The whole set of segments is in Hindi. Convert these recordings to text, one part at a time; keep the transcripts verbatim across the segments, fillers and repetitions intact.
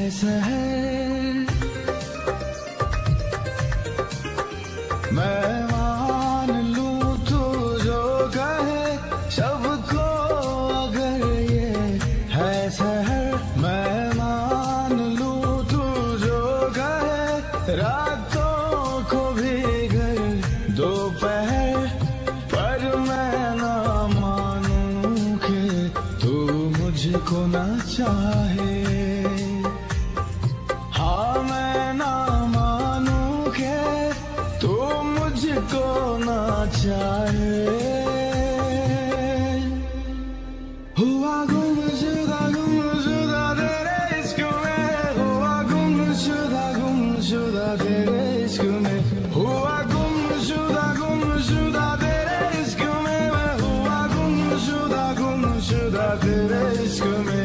सहर मैं मान लूं तू जो कहे सबको, अगर ये है सहर मैं मान लूं तू जो कहे रातों को भी घर दोपहर, पर मैं ना मानूं कि तू मुझको ना चाहे। हाँ मैं ना मानूं कि तू मुझको ना चाहे। हुआ गुमशुदा गुमशुदा तेरे इश्क में, हुआ गुमशुदा गुमशुदा तेरे इश्क में, हुआ गुमशुदा गुमशुदा तेरे इश्क में, मैं हुआ गुमशुदा गुमशुदा तेरे इश्क में।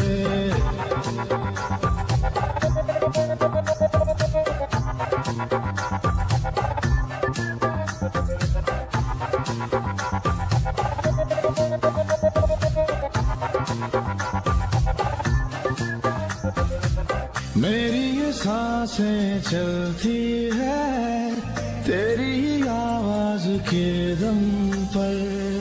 मेरी ये सांसें चलती है तेरी ही आवाज के दम पर,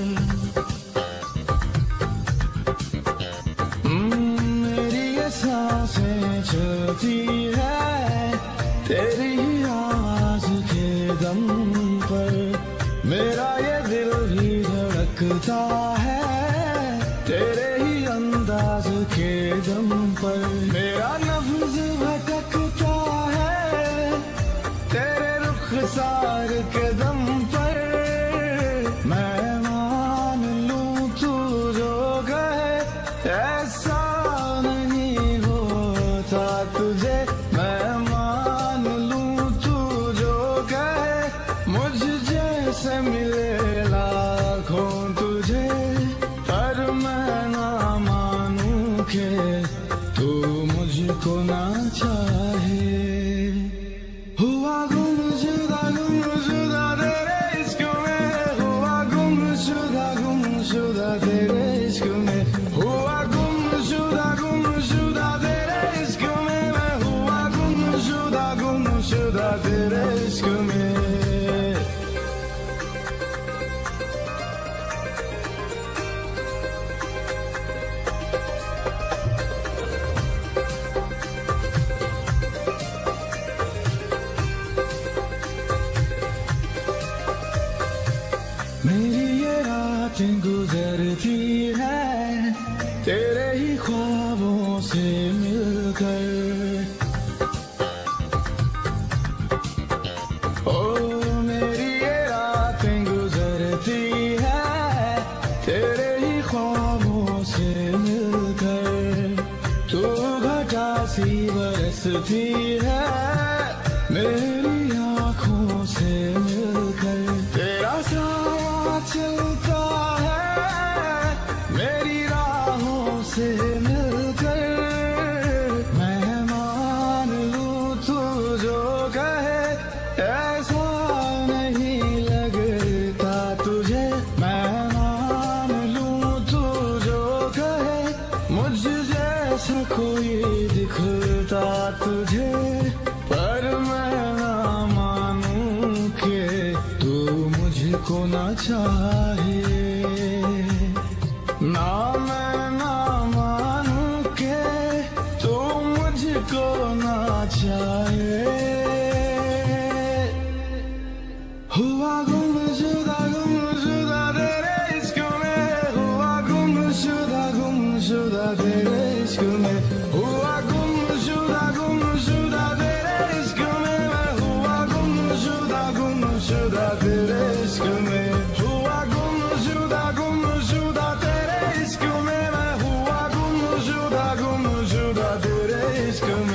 मेरी ये सांसें चलती है तेरी ही आवाज के दम पर, मेरा ये दिल भी धड़कता है तेरे ही अंदाज के दम पर, मेरा नफ्स भटकता है तेरे रुखसार के दम पर। मैं मान लूं तू जो कहे ऐसा नहीं होता तुझे, मैं मान लूं तू जो कहे मुझ जैसे मिले लाखों तुझे, पर मैं ना मानूं कि तू मुझको ना चाहे। हुआ गुमशुदा गुमशुदा तेरे इश्क में, हुआ गुमशुदा गुमशुदा तेरे इश्क में, हुआ गुमशुदा गुमशुदा तेरे इश्क में, मैं हुआ गुमशुदा गुमशुदा तेरे इश्क में। मेरी ये रातें गुजरती है तेरे ही ख्वाबों से मिलकर, ओ मेरी ये रातें गुजरती है तेरे ही ख्वाबों से मिलकर, तू घटा सी बरसती है मेरी आँखों से मिलकर, तेरा साया चलता है मेरी राहों से मिलकर, मैं मान लूं तू जो कहे ऐसा नहीं लगता तुझे, मैं मान लूं तू जो कहे मुझ जैसा कोई दिखता तुझे, पर मैं ना मानूं कि तू मुझको ना चाहे। ना मैं ना मानूं कि तू मुझको ना चाहे। हुआ गुमशुदा गुमशुदा तेरे इश्क में, हुआ गुमशुदा गुमशुदा तेरे इश्क में, हुआ गुमशुदा गुमशुदा तेरे इश्क में, मैं हुआ गुमशुदा गुमशुदा तेरे इश्क में, हुआ गुमशुदा गुमशुदा तेरे इश्क में, मैं हुआ गुमशुदा गुमशुदा तेरे इश्क में।